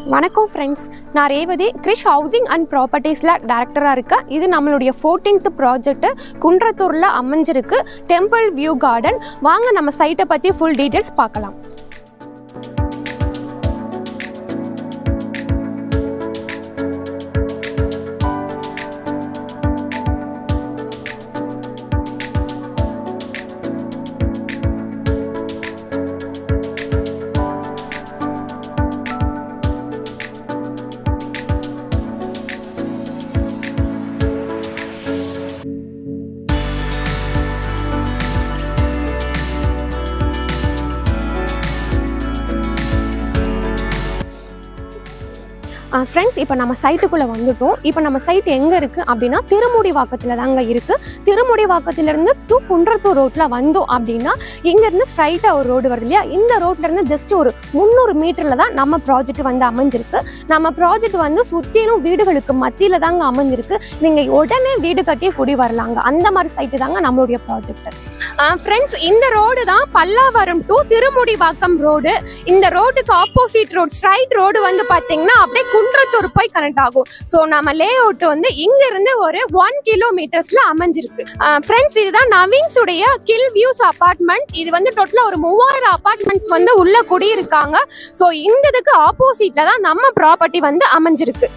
வணக்கம் ஃப்ரெண்ட்ஸ், நான் Revathi Krish housing and ப்ராப்பர்ட்டிஸில் டைரக்டராக இருக்கேன். இது நம்மளுடைய 14th ப்ராஜெக்ட் குன்றத்தூரில் அமைஞ்சிருக்கு டெம்பிள் வியூ கார்டன். வாங்க நம்ம சைட்டை பற்றி ஃபுல் டீட்டெயில்ஸ் பார்க்கலாம். ஃப்ரெண்ட்ஸ், இப்போ நம்ம சைட்டுக்குள்ளே வந்துட்டோம். இப்போ நம்ம சைட் எங்கே இருக்குது அப்படின்னா திருமுடிவாக்கத்தில் தாங்க இருக்குது. திருமுடிவாக்கத்திலேருந்து டு குன்றத்தூர் ரோட்டில் வந்தோம் அப்படின்னா இங்கேருந்து ஸ்ட்ரைட்டாக ஒரு ரோடு வருது இல்லையா, இந்த ரோட்லேருந்து ஜஸ்ட் ஒரு 300 மீட்டரில் தான் நம்ம ப்ராஜெக்ட் வந்து அமைஞ்சிருக்கு. நம்ம ப்ராஜெக்ட் வந்து சுற்றிலும் வீடுகளுக்கு மத்தியில் தாங்க அமைஞ்சிருக்கு. நீங்கள் உடனே வீடு கட்டி குடி வரலாங்க, அந்த மாதிரி சைட்டு தாங்க நம்மளுடைய ப்ராஜெக்ட். ஃப்ரெண்ட்ஸ், இந்த ரோடு தான் பல்லாவரம் டு திருமுடிவாக்கம் ரோடு. இந்த ரோட்டுக்கு ஆப்போசிட் ரோடு ஸ்ட்ரைட் ரோடு வந்து பார்த்தீங்கன்னா அப்படியே குன்றத்தூர் போய் கனெக்ட் ஆகும். ஸோ நம்ம லே அவுட் வந்து இங்க இருந்து ஒரு 1 கிலோமீட்டர்ஸ்ல அமைஞ்சிருக்கு. ஃப்ரெண்ட்ஸ், இதுதான் நவீன்ஸ் உடைய கில் வியூஸ் அபார்ட்மெண்ட். இது வந்து டோட்டலா ஒரு 3000 அபார்ட்மெண்ட்ஸ் வந்து உள்ள குடியிருக்காங்க. ஸோ இந்த இதுக்கு ஆப்போசிட்ல தான் நம்ம ப்ராப்பர்ட்டி வந்து அமைஞ்சிருக்கு.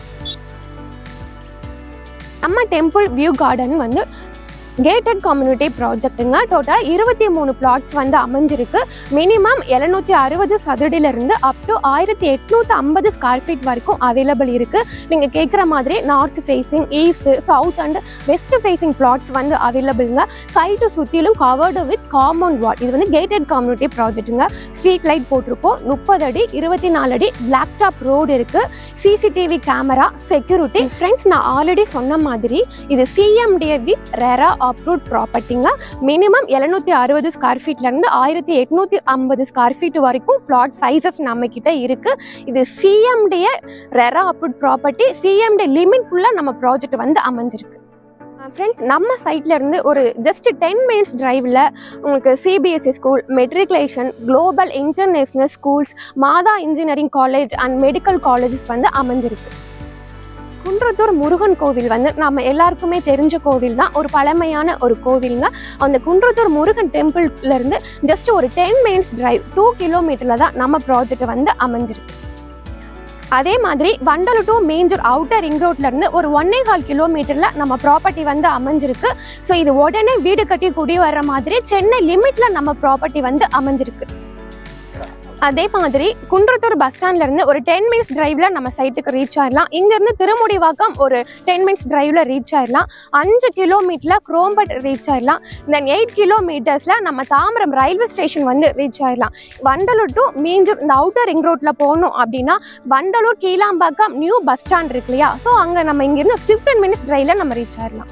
நம்ம டெம்பிள் வியூ கார்டன் வந்து கேட்டட் கம்யூனிட்டி ப்ராஜெக்ட்டுங்க. டோட்டலாக 23 பிளாட்ஸ் வந்து அமைஞ்சிருக்கு. மினிமம் 760 சதுரடியிலிருந்து அப் டு 1850 ஸ்கொயர் ஃபீட் வரைக்கும் அவைலபிள் இருக்குது. நீங்கள் கேட்குற மாதிரி north facing, east, south and west facing plots வந்து அவைலபிளுங்க. சைட்டு சுற்றிலும் கவர்டு வித் காம்பவுண்ட் வால். இது வந்து கேட்டட் கம்யூனிட்டி ப்ராஜெக்ட்டுங்க. ஸ்ட்ரீட் லைட் போட்டிருக்கோம். 30 அடி 24 அடி பிளாக் டாப் ரோடு இருக்குது. CCTV camera, security. ஃப்ரெண்ட்ஸ், நான் ஆல்ரெடி சொன்ன மாதிரி இது CMDA வித் ரெரா அப்ரூவ்ட் ப்ராப்பர்ட்டிங்க. மினிமம் 760 ஸ்கொயர் ஃபீட்லேருந்து 1850 ஸ்கொயர் ஃபீட் வரைக்கும் பிளாட் சைஸஸ் நம்ம கிட்ட இருக்கு. இது CMDA RERA approved property. CMDA லிமிட்குள்ள நம்ம ப்ராஜெக்ட் வந்து அமைஞ்சிருக்கு. ஃப்ரெண்ட்ஸ், நம்ம சைட்ல இருந்து ஒரு ஜஸ்ட் 10 மினிட்ஸ் டிரைவில் உங்களுக்கு CBSC school, matriculation, global international schools, Madha engineering college and medical colleges வந்து அமைஞ்சிருக்கு. குன்றத்தூர் முருகன் கோவில் வந்து நம்ம எல்லாருக்குமே தெரிஞ்ச கோவில் தான், ஒரு பழமையான ஒரு கோவிலுங்க. அந்த குன்றத்தூர் முருகன் டெம்பிள்ல இருந்து ஜஸ்ட் ஒரு 10 மினிட்ஸ் டிரைவ் 2 கிலோமீட்டர்ல தான் நம்ம ப்ராஜெக்ட் வந்து அமைஞ்சிருக்கு. அதே மாதிரி Vandalur to Minjur outer ring ரோட்ல இருந்து ஒரு 1.25 கிலோமீட்டர்ல நம்ம ப்ராப்பர்ட்டி வந்து அமைஞ்சிருக்கு. ஸோ இது உடனே வீடு கட்டி குடி வர்ற மாதிரி சென்னை லிமிட்ல நம்ம ப்ராப்பர்ட்டி வந்து அமைஞ்சிருக்கு. அதே மாதிரி குன்றத்தூர் பஸ் ஸ்டாண்ட்ல இருந்து ஒரு 10 மினிட்ஸ் டிரைவ்ல நம்ம சைட்டுக்கு ரீச் ஆயிடலாம். இங்க இருந்து திருமுடிவாக்கம் ஒரு 10 மினிட்ஸ் டிரைவ்ல ரீச் ஆயிடலாம். 5 கிலோமீட்டர்ல குரோம்பட் ரீச் ஆயிடலாம். தென் 8 கிலோமீட்டர்ஸ்ல நம்ம தாம்பரம் ரயில்வே ஸ்டேஷன் வந்து ரீச் ஆயிடலாம். வண்டலூர் டு மீஞ்சூர் இந்த அவுட்டர் ரிங் ரோட்ல போகணும் அப்படின்னா Vandalur Kilambakkam new bus stand இருக்கு இல்லையா, ஸோ அங்க நம்ம இங்க இருந்து 15 மினிட்ஸ் டிரைவ்ல நம்ம ரீச் ஆயிடலாம்.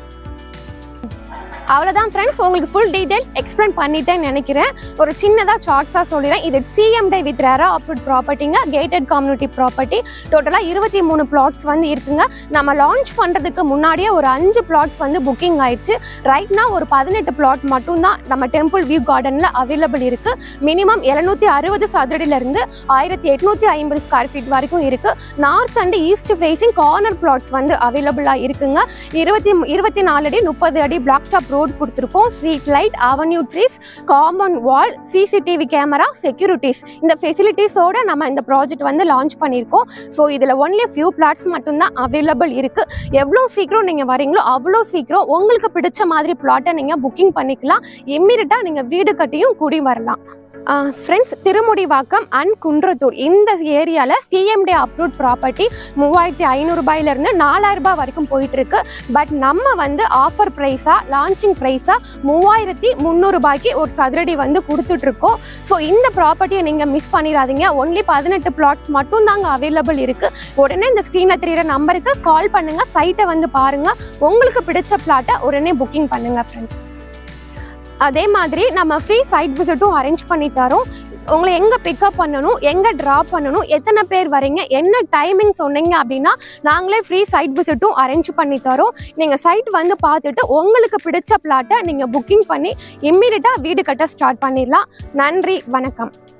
அவ்வளோதான் ஃப்ரெண்ட்ஸ், உங்களுக்கு ஃபுல் டீடைல்ஸ் எக்ஸ்பிளைன் பண்ணிட்டேன்னு நினைக்கிறேன். ஒரு சின்னதாக ஷார்ட்ஸாக சொல்லிடுறேன். இது CMDA வித் ரெரா அப்ரூவ்ட் ப்ராப்பர்ட்டிங்க, கேட்டட் கம்யூனிட்டி ப்ராப்பர்ட்டி. டோட்டலாக 23 பிளாட்ஸ் வந்து இருக்குங்க. நம்ம லான்ச் பண்ணுறதுக்கு முன்னாடியே ஒரு 5 பிளாட்ஸ் வந்து புக்கிங் ஆயிடுச்சு. ரைட்னா ஒரு 18 பிளாட் மட்டும்தான் நம்ம டெம்பிள் வியூ கார்டனில் அவைலபிள் இருக்குது. மினிமம் 760 சதுரடியிலிருந்து 1850 ஸ்கொயர் ஃபீட் வரைக்கும் இருக்குது. North and east facing corner plots வந்து அவைலபிளாக இருக்குங்க. 24 அடி 30 அடி பிளாக் டாப் ரோடு கொடுத்துருக்கோம். Street light, avenue trees, compound wall, CCTV camera, securities. இந்த ஃபெசிலிட்டிஸோட நம்ம இந்த ப்ராஜெக்ட் வந்து லான்ச் பண்ணியிருக்கோம். ஸோ இதில் ஒன்லி ஃபியூ பிளாட்ஸ் மட்டும்தான் அவைலபிள் இருக்குது. எவ்வளோ சீக்கிரம் நீங்கள் வரீங்களோ அவ்வளோ சீக்கிரம் உங்களுக்கு பிடிச்ச மாதிரி பிளாட்டை நீங்கள் புக்கிங் பண்ணிக்கலாம். இம்மீடியட்டாக நீங்கள் வீடு கட்டியும் கூடி வரலாம். ஃப்ரெண்ட்ஸ், திருமுடிவாக்கம் அண்ட் குன்றத்தூர் இந்த ஏரியாவில் CMDA அப்ரூவ்ட் ப்ராப்பர்ட்டி 3500 ரூபாயிலிருந்து 4000 ரூபாய் வரைக்கும் போயிட்டு இருக்கு. பட் நம்ம வந்து ஆஃபர் ப்ரைஸாக, லான்ச்சிங் ப்ரைஸாக 3300 ரூபாய்க்கு ஒரு சதுரடி வந்து கொடுத்துட்ருக்கோம். ஸோ இந்த ப்ராப்பர்ட்டியை நீங்கள் மிஸ் பண்ணிடாதீங்க. ஒன்லி 18 பிளாட்ஸ் மட்டும் தாங்க அவைலபிள் இருக்குது. உடனே இந்த ஸ்க்ரீனில் தெரியிற நம்பருக்கு கால் பண்ணுங்கள், சைட்டை வந்து பாருங்கள், உங்களுக்கு பிடிச்ச பிளாட்டை உடனே புக்கிங் பண்ணுங்கள் ஃப்ரெண்ட்ஸ். அதே மாதிரி நம்ம ஃப்ரீ சைட் விசிட்டும் அரேஞ்ச் பண்ணி தரோம். உங்களை எங்கே பிக்கப் பண்ணணும், எங்கே ட்ராப் பண்ணணும், எத்தனை பேர் வரீங்க, என்ன டைமிங் சொன்னீங்க அப்படின்னா நாங்களே ஃப்ரீ சைட் விசிட்டும் அரேஞ்ச் பண்ணி தரோம். நீங்கள் சைட் வந்து பார்த்துட்டு உங்களுக்கு பிடிச்ச பிளாட்டை நீங்கள் புக்கிங் பண்ணி இம்மீடியட்டாக வீடு கட்ட ஸ்டார்ட் பண்ணிடலாம். நன்றி, வணக்கம்.